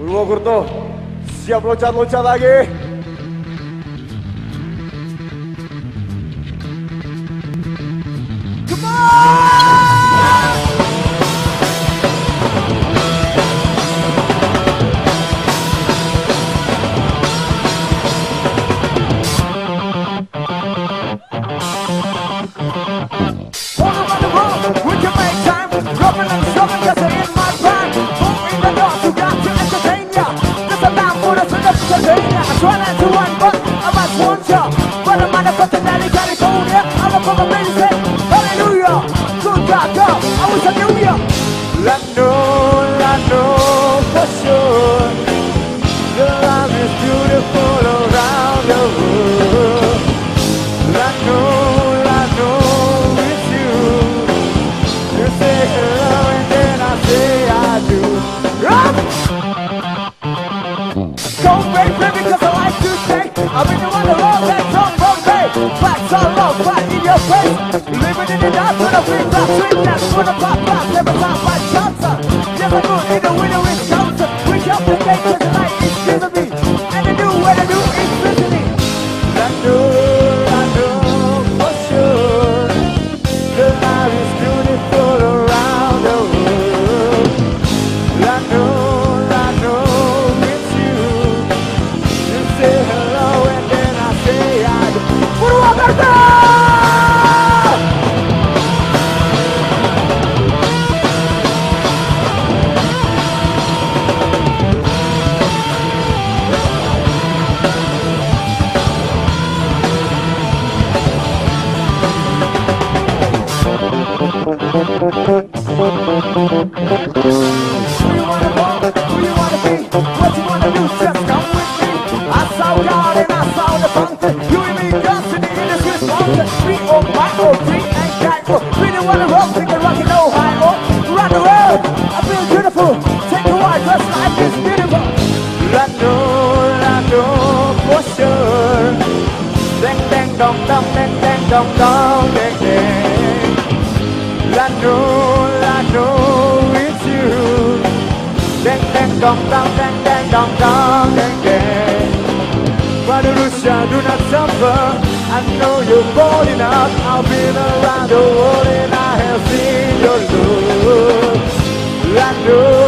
Purwokerto, siap loncat-loncat lagi. Come on! All around the world, we can make time. Rubbing and shoving, just in my prime. Open the door, you got to entertain ya. There's a time for us to entertain ya. I try not to run, but I must want ya. But I'm on the button that is California. I'm a fucking baby, say hallelujah. Good God, go, I wish I knew ya. I know for sure. The love is beautiful around the world. I know it's you. You say hello and then I say I do. So baby, because I like to say I've been around the world and come from me. Facts are love, right in your face. Living in the dark with a big black street. That's for the pop pop, never time by Johnson. Yes, I go in the winter with Johnson. We jump the gate to the light is giving me. And the new way to do is listening. I know for sure. The life is beautiful around the world. I know it's you. You say hello and then I say I do. Purwokerto! Who you wanna go? Who you wanna be? What you wanna do? Just come with me. I saw God and I saw the fountain. You and me dancing in the Swiss mountain. 3 and Geico. Really wanna rock, we can rock it no high or run the world. I feel beautiful. Take a ride, cause life is beautiful. I know for sure. Dang dang dong dong, dang dang dong dong, dang dang. I know it's you. Dang dang dong dong, dang dang dong dong, dang dang. Mother Russia, do not suffer. I know you're bold enough. I've been around the world and I have seen your love. I know